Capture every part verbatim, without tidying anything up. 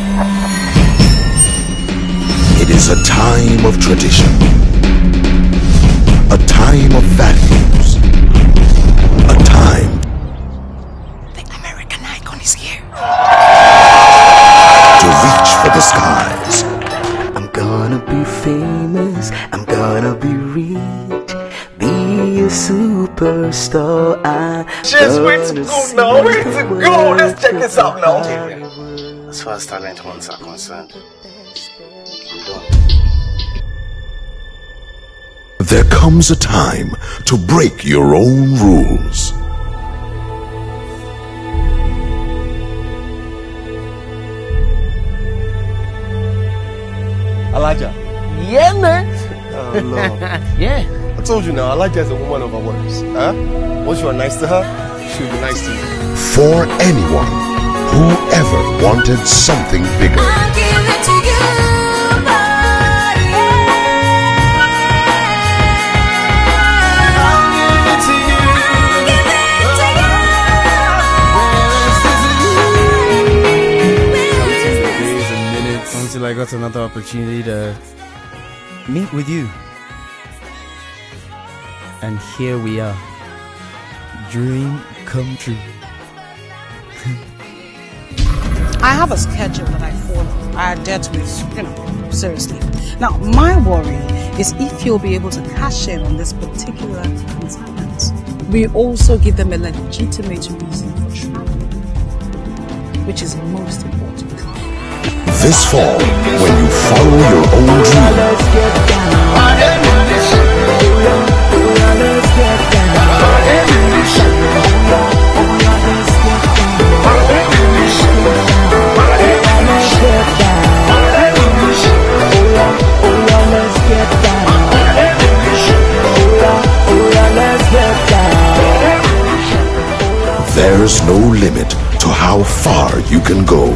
It is a time of tradition, a time of values, a time. The American icon is here. To reach for the skies. I'm gonna be famous, I'm gonna be rich, be a superstar. I Just wait to go now, wait to go. Let's check this out now. As far as talent ones are concerned, I'm done. There comes a time to break your own rules. Elijah. Yeah, man. Oh, no. Yeah. I told you now, Elijah is a woman of her words. Huh? Once you are nice to her, she'll be nice to you. For anyone who ever wanted something bigger. I'll give it to you, boy, yeah. I'll give it to you. I'll give it to you. Days and minutes until I got another opportunity to meet with you. And here we are. Dream come true. I have a schedule that I follow. I adhere to it, you know, seriously. Now, my worry is if you'll be able to cash in on this particular consignment. We also give them a legitimate reason for traveling, which is most important. This fall, when you follow your own dream, there's no limit to how far you can go.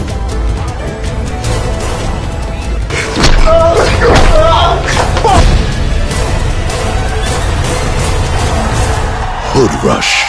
HoodRush.